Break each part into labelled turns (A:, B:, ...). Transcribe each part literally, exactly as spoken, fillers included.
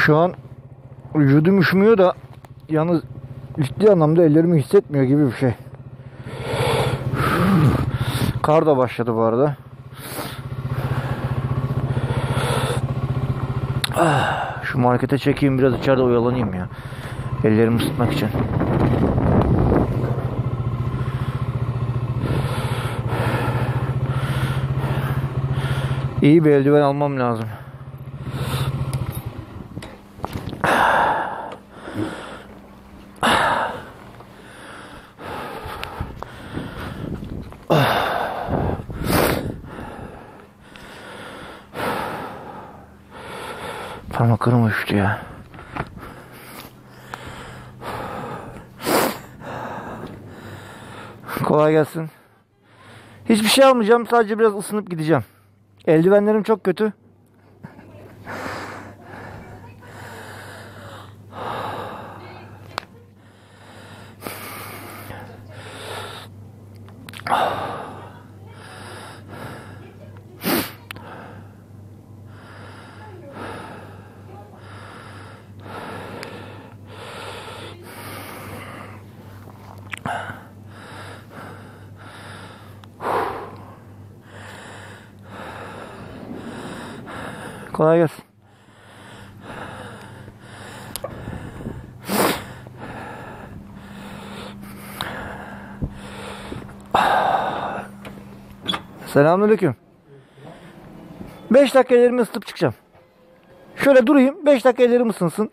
A: Şu an vücudum üşümüyor da yalnız ciddi anlamda ellerimi hissetmiyor gibi bir şey. Kar da başladı bu arada. Şu markete çekeyim, biraz içeride oyalanayım ya. Ellerimi ısıtmak için. İyi bir eldiven almam lazım. Parmaklarım uyuştu ya. Kolay gelsin. Hiçbir şey almayacağım. Sadece biraz ısınıp gideceğim. Eldivenlerim çok kötü. Kolay gelsin. Selamünaleyküm. beş dakika ellerimi ısıtıp çıkacağım. Şöyle durayım, beş dakika ellerim ısınsın.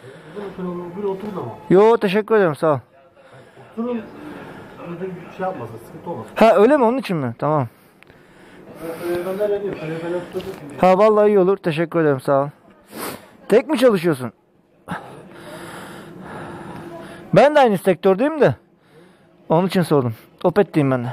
A: Yo, teşekkür ederim, sağ ol.
B: Oturun. Şey yapmasın, sıkıntı olmasın.
A: Ha, öyle mi, onun için mi? Tamam. Ha, vallahi iyi olur. Teşekkür ederim, sağ ol. Tek mi çalışıyorsun? Ben de aynı sektördeyim de. Onun için sordum. Opet'teyim ben de.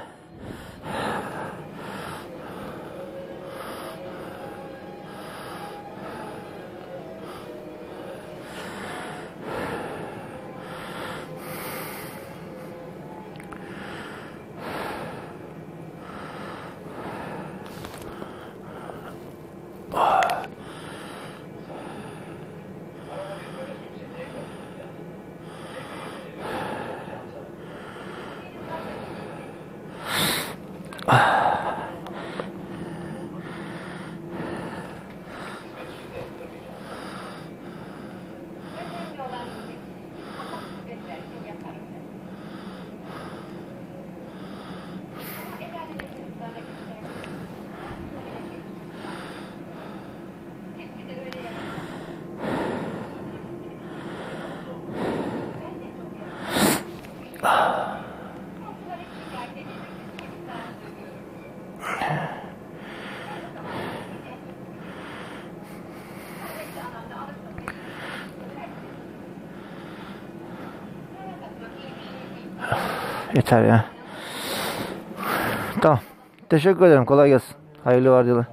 A: Yeter ya. Tamam. Teşekkür ederim. Kolay gelsin. Hayırlı vardiyalar.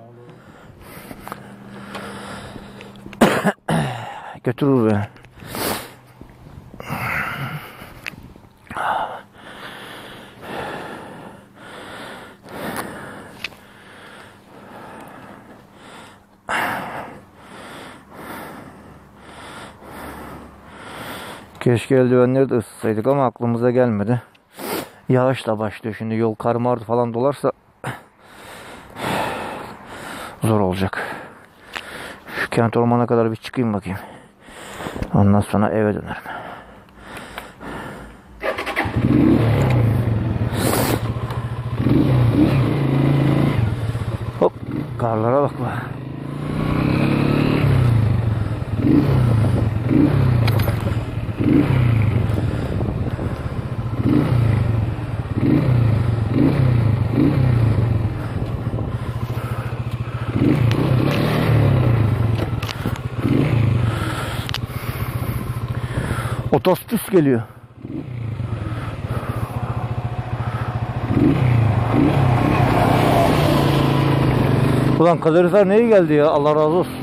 A: Götürür beni. Keşke eldivenleri de ısıtsaydık ama aklımıza gelmedi. Yağışla başlıyor şimdi, yol kar mar falan dolarsa zor olacak. Şu kent ormana kadar bir çıkayım bakayım. Ondan sonra eve dönerim. Hop, karlara bak be. Otostüs geliyor. Ulan kalorifer neye geldi ya? Allah razı olsun.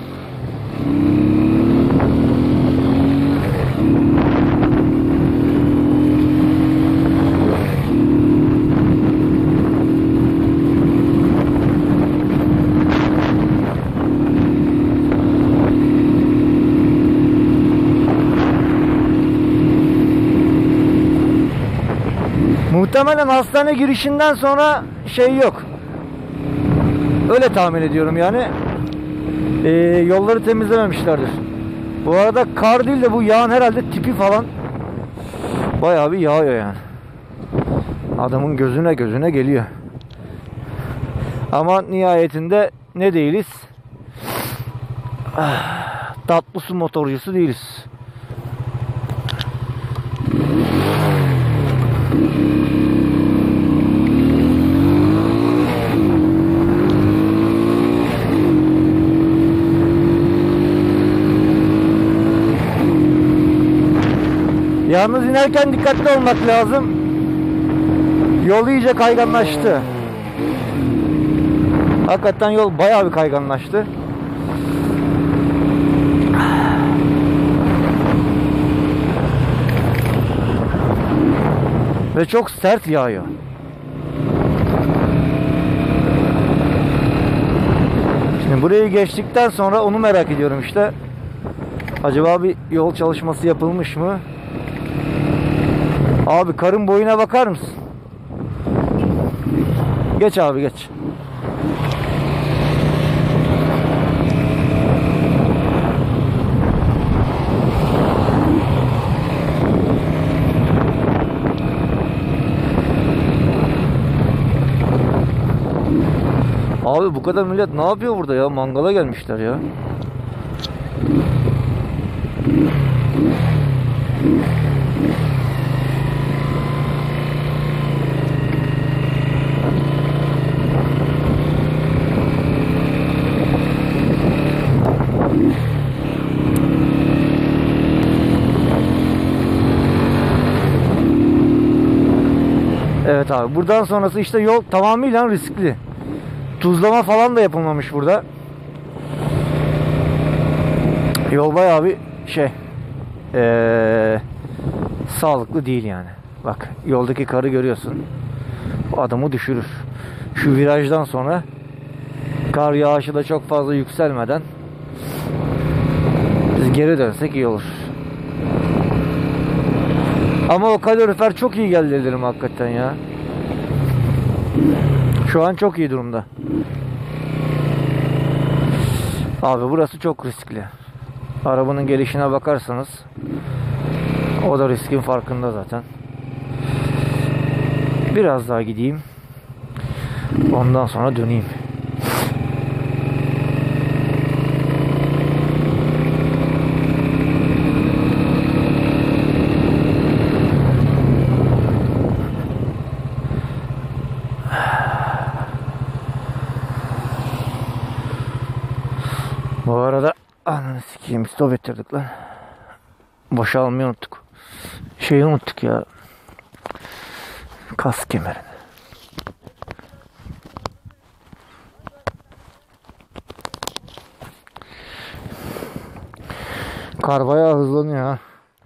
A: Muhtemelen hastane girişinden sonra şey yok. Öyle tahmin ediyorum yani. Ee, yolları temizlememişlerdir. Bu arada kar değil de bu yağın herhalde tipi falan bayağı bir yağıyor yani. Adamın gözüne gözüne geliyor. Ama nihayetinde ne değiliz? Ah, tatlı su motorcusu değiliz. Yalnız inerken dikkatli olmak lazım. Yol iyice kayganlaştı. Hakikaten yol bayağı bir kayganlaştı. Ve çok sert yağıyor. Şimdi burayı geçtikten sonra onu merak ediyorum işte. Acaba bir yol çalışması yapılmış mı? Abi karın boyuna bakar mısın? Geç abi geç. Abi bu kadar millet ne yapıyor burada ya? Mangala gelmişler ya. Evet abi, buradan sonrası işte yol tamamıyla riskli. Tuzlama falan da yapılmamış burada. Yol bayağı bir şey ee, sağlıklı değil yani. Bak yoldaki karı görüyorsun. O adamı düşürür. Şu virajdan sonra kar yağışı da çok fazla yükselmeden biz geri dönsek iyi olur. Ama o kalorifer çok iyi geldi dedim hakikaten ya. Şu an çok iyi durumda. Abi burası çok riskli. Arabanın gelişine bakarsanız o da riskin farkında zaten. Biraz daha gideyim. Ondan sonra döneyim. Bu arada ananı sikeyim, stop ettirdik lan. Boşa almayı unuttuk. Şeyi unuttuk ya. Kask kemerini. Kar bayağı hızlanıyor ha.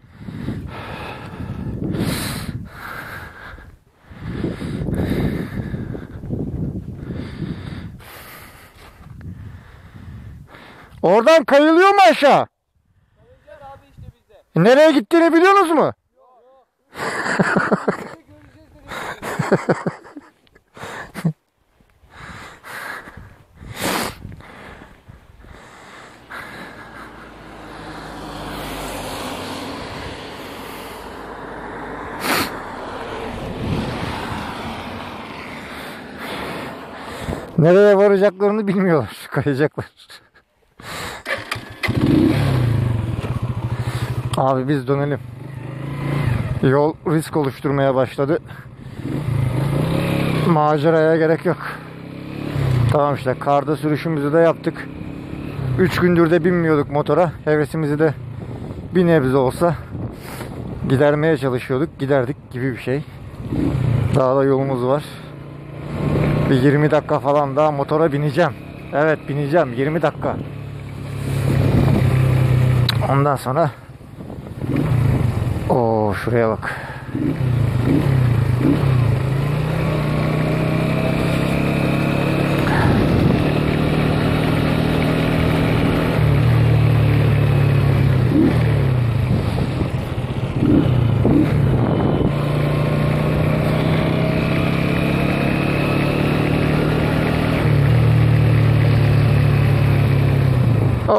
A: Oradan kayılıyor mu aşağı?
C: Abi işte bizde.
A: Nereye gittiğini biliyorsunuz mu?
C: Yok.
A: Nereye varacaklarını bilmiyorlar. Kayacaklar. Abi biz dönelim. Yol risk oluşturmaya başladı. Maceraya gerek yok. Tamam işte karda sürüşümüzü de yaptık. üç gündür de binmiyorduk motora. Hevesimizi de bir nebze olsa gidermeye çalışıyorduk. Giderdik gibi bir şey. Daha da yolumuz var. Bir yirmi dakika falan daha motora bineceğim. Evet bineceğim yirmi dakika. Ondan sonra o şuraya bak.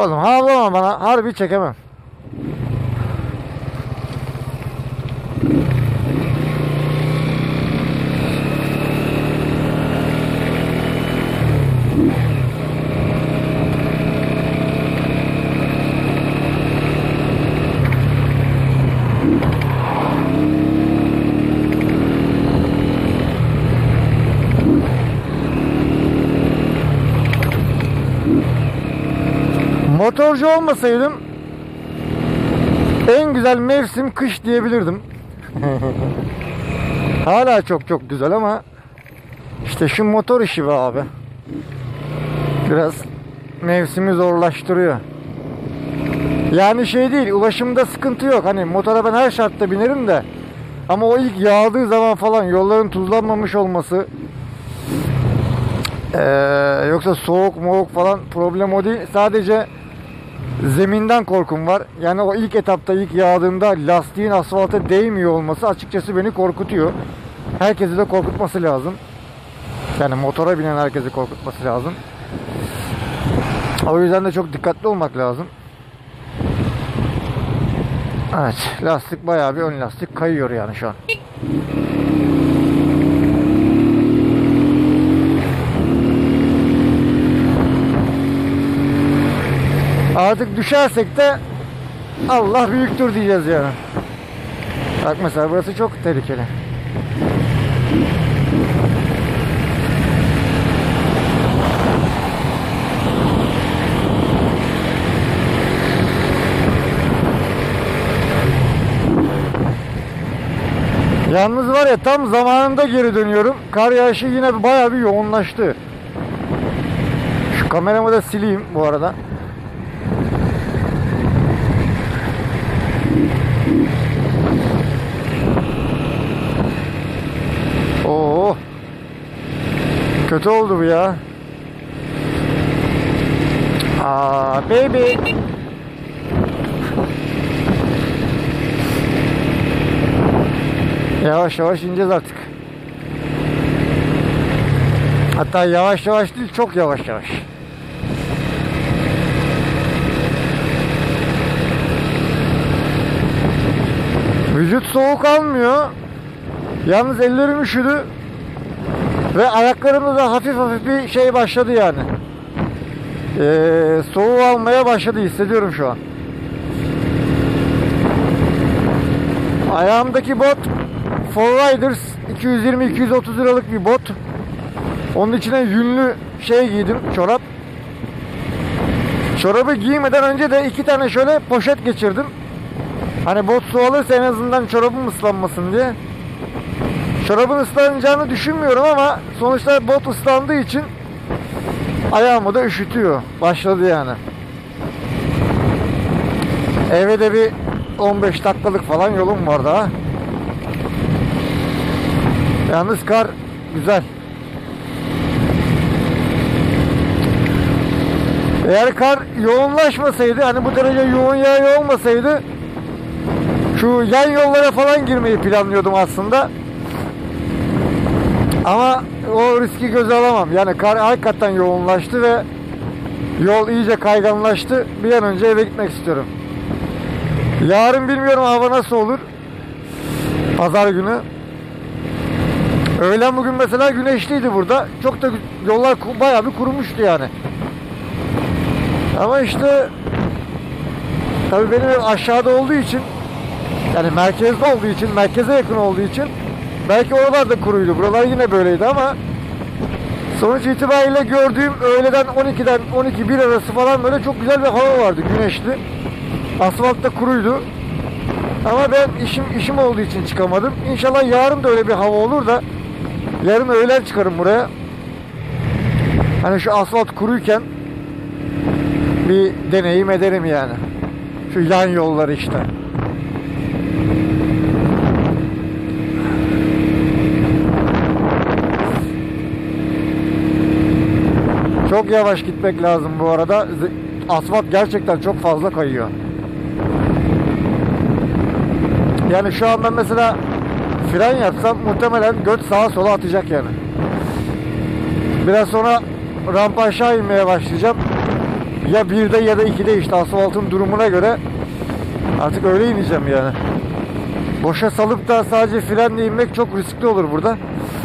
A: Oğlum havlama bana, harbi çekemem. Motorcu olmasaydım en güzel mevsim kış diyebilirdim. Hala çok çok güzel ama işte şu motor işi be abi. Biraz mevsimi zorlaştırıyor. Yani şey değil, ulaşımda sıkıntı yok. Hani motora ben her şartta binerim de, ama o ilk yağdığı zaman falan, yolların tuzlanmamış olması, ee, yoksa soğuk moğuk falan, problem o değil. Sadece zeminden korkum var. Yani o ilk etapta, ilk yağdığında lastiğin asfalta değmiyor olması açıkçası beni korkutuyor. Herkesi de korkutması lazım. Yani motora binen herkesi korkutması lazım. O yüzden de çok dikkatli olmak lazım. Evet, lastik bayağı bir ön lastik kayıyor yani şu an. Artık düşersek de Allah büyüktür diyeceğiz yani. Bak mesela burası çok tehlikeli. Yalnız var ya, tam zamanında geri dönüyorum. Kar yağışı yine bayağı bir yoğunlaştı. Şu kameramı da sileyim bu arada. Oo. Kötü oldu bu ya. Aa, baby. Yavaş yavaş ineceğiz artık. Hatta yavaş yavaş değil, çok yavaş yavaş. Vücut soğuk almıyor. Yalnız ellerim üşüdü. Ve ayaklarımda da hafif hafif bir şey başladı yani. Ee, soğuğu almaya başladı, hissediyorum şu an. Ayağımdaki bot Forriders iki yüz yirmi iki yüz otuz liralık bir bot. Onun içine yünlü şey giydim, çorap. Çorabı giymeden önce de iki tane şöyle poşet geçirdim. Hani bot su alırsa en azından çorabım ıslanmasın diye. Çorabın ıslanacağını düşünmüyorum ama sonuçta bot ıslandığı için ayağımı da üşütüyor. Başladı yani. Eve de bir on beş dakikalık falan yolum var daha. Yalnız kar güzel. Eğer kar yoğunlaşmasaydı, hani bu derece yoğun yağıyor olmasaydı, şu yan yollara falan girmeyi planlıyordum aslında. Ama o riski göze alamam. Yani kar hakikaten yoğunlaştı ve yol iyice kayganlaştı. Bir an önce eve gitmek istiyorum. Yarın bilmiyorum hava nasıl olur. Pazar günü. Öğlen bugün mesela güneşliydi burada. Çok da yollar bayağı bir kurumuştu yani. Ama işte tabii benim ev aşağıda olduğu için, yani merkezde olduğu için, merkeze yakın olduğu için belki oralar da kuruydu. Buralar yine böyleydi ama sonuç itibariyle gördüğüm öğleden on ikiden on iki bir arası falan böyle çok güzel bir hava vardı, güneşli. Asfalt da kuruydu. Ama ben işim işim olduğu için çıkamadım. İnşallah yarın da öyle bir hava olur da yarın öğlen çıkarım buraya. Hani şu asfalt kuruyken bir deneyim ederim yani. Şu yan yolları işte. Çok yavaş gitmek lazım bu arada. Asfalt gerçekten çok fazla kayıyor. Yani şu an ben mesela fren yapsam muhtemelen göt sağa sola atacak yani. Biraz sonra rampa aşağı inmeye başlayacağım. Ya birde ya da ikide işte asfaltın durumuna göre artık öyle ineceğim yani. Boşa salıp da sadece frenle inmek çok riskli olur burada.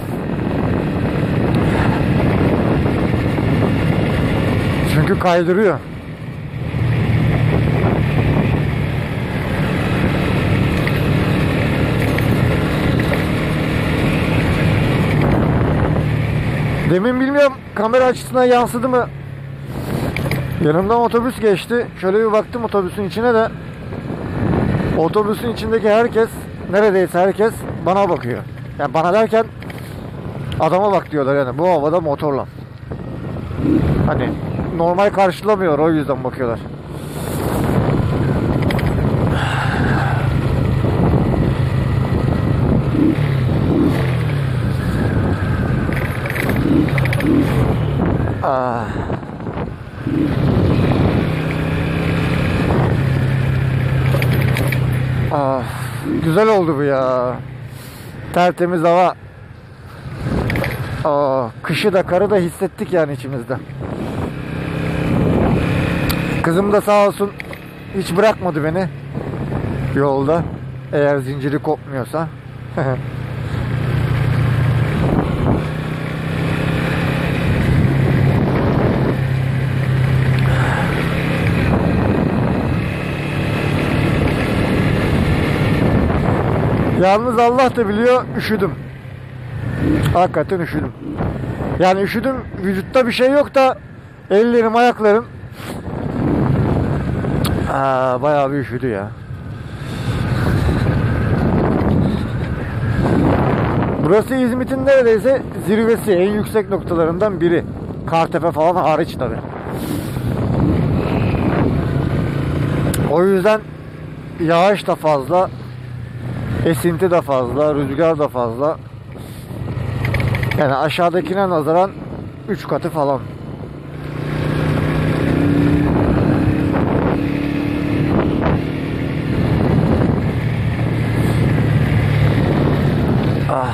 A: Çünkü kaydırıyor. Demin bilmiyorum kamera açısına yansıdı mı? Yanımdan otobüs geçti. Şöyle bir baktım otobüsün içine de. Otobüsün içindeki herkes, neredeyse herkes bana bakıyor. Yani bana derken adama bak diyorlar yani, bu havada motorla. Hani normal karşılamıyor, o yüzden bakıyorlar. Ah. Ah, güzel oldu bu ya. Tertemiz hava. Aa, kışı da karı da hissettik yani içimizde. Kızım da sağ olsun hiç bırakmadı beni yolda. Eğer zinciri kopmuyorsa. Yalnız Allah da biliyor, üşüdüm. Hakikaten üşüdüm. Yani üşüdüm, vücutta bir şey yok da ellerim, ayaklarım Aa, bayağı bir üşüdü ya. Burası İzmit'in neredeyse zirvesi, en yüksek noktalarından biri. Kartepe falan hariç tabi. O yüzden yağış da fazla, esinti de fazla, rüzgar da fazla. Yani aşağıdakine nazaran üç katı falan. Ah.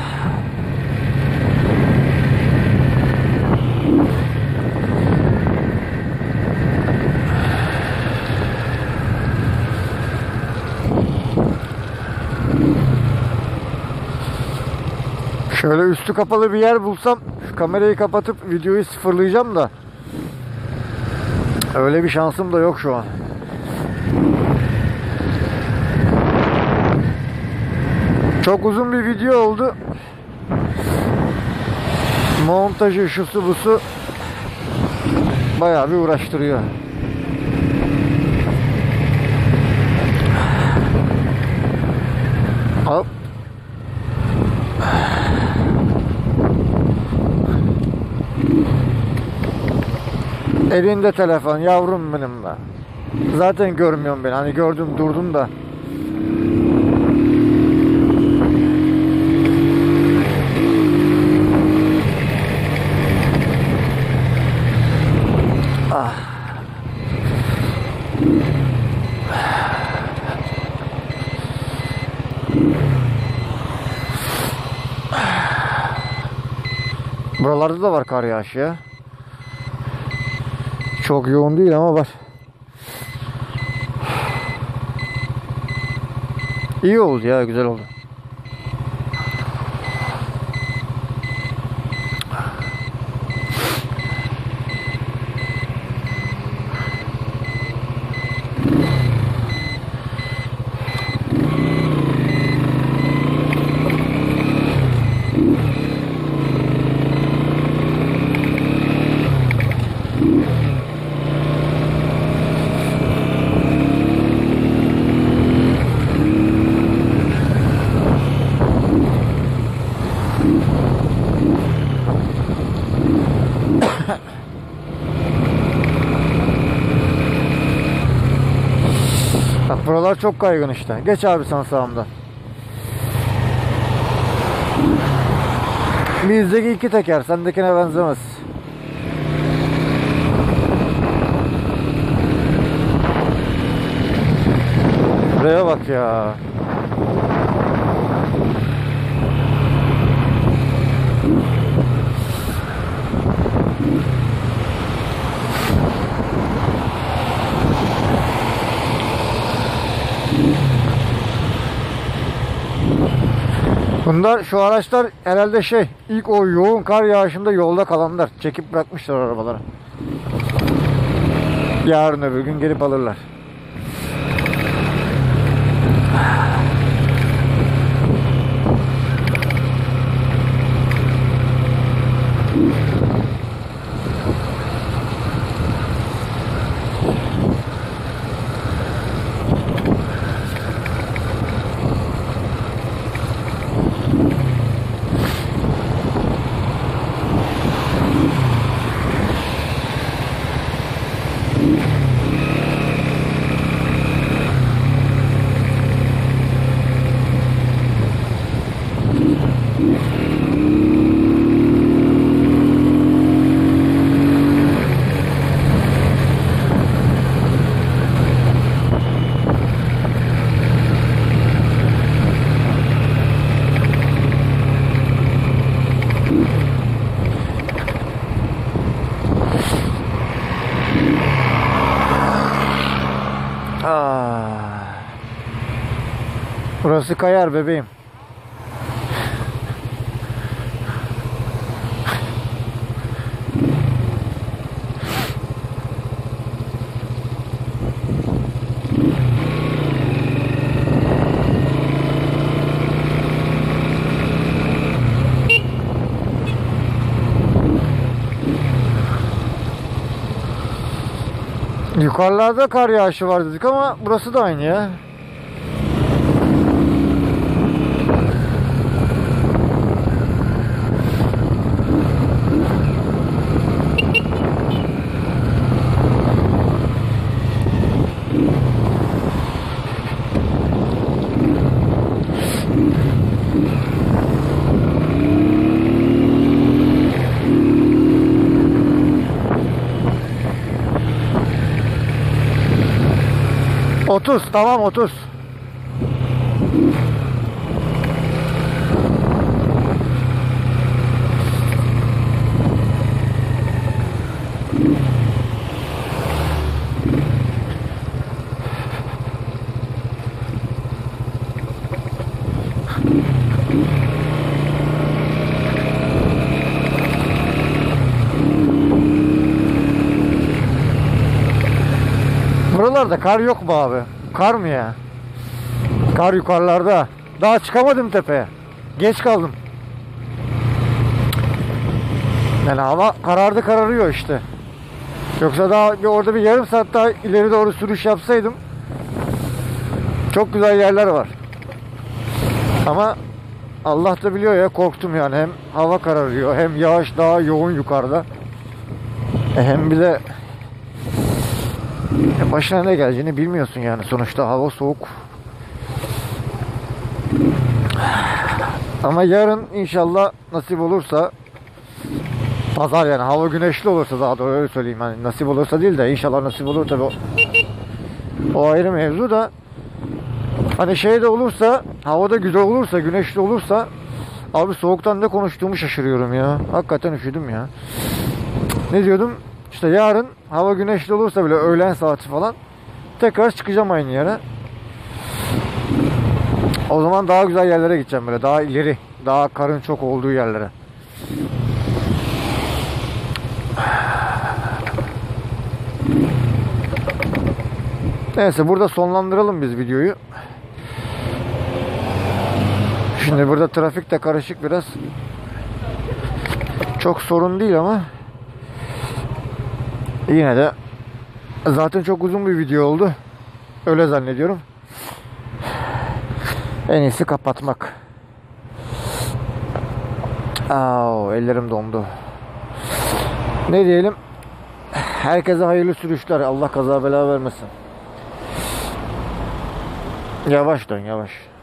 A: Şöyle üstü kapalı bir yer bulsam şu kamerayı kapatıp videoyu sıfırlayacağım da öyle bir şansım da yok şu an. Çok uzun bir video oldu. Montajı, şusu busu bayağı bir uğraştırıyor. Hop. Elinde telefon yavrum benim be. Zaten görmüyorum beni. Hani gördüm durdum da. Ah. Buralarda da var kar yağışı ya. Çok yoğun değil ama var. İyi oldu ya, güzel oldu. Bak buralar çok kaygın işte. Geç abi sen sağımdan. Bizdeki iki teker, sendekine benzemez. Buraya bak ya. Bunlar, şu araçlar herhalde şey, ilk o yoğun kar yağışında yolda kalanlar. Çekip bırakmışlar arabaları. Yarın öbür gün gelip alırlar. Ah. Burası kayar bebeğim. Yukarılarda kar yağışı var dedik ama burası da aynı ya. otuz, tamam otuz. Buralarda kar yok mu abi? Kar mı ya? Kar yukarılarda. Daha çıkamadım tepeye. Geç kaldım. Yani hava karardı kararıyor işte. Yoksa daha bir orada bir yarım saat daha ileri doğru sürüş yapsaydım çok güzel yerler var. Ama Allah da biliyor ya, korktum yani. Hem hava kararıyor hem yağış daha yoğun yukarıda. E hem bir de başına ne geleceğini bilmiyorsun yani. Sonuçta hava soğuk. Ama yarın inşallah nasip olursa, pazar yani hava güneşli olursa, daha doğru öyle söyleyeyim, hani nasip olursa değil de inşallah nasip olur tabi, o, o ayrı mevzu da, hani şey de olursa, havada güzel olursa, güneşli olursa, abi soğuktan ne konuştuğumu şaşırıyorum ya. Hakikaten üşüdüm ya. Ne diyordum? İşte yarın hava güneşli olursa bile öğlen saati falan tekrar çıkacağım aynı yere. O zaman daha güzel yerlere gideceğim, böyle daha ileri, daha karın çok olduğu yerlere. Neyse, burada sonlandıralım biz videoyu. Şimdi burada trafik de karışık biraz. Çok sorun değil ama yine de zaten çok uzun bir video oldu. Öyle zannediyorum. En iyisi kapatmak. Aa, ellerim dondu. Ne diyelim? Herkese hayırlı sürüşler. Allah kaza bela vermesin. Yavaş dön, yavaş.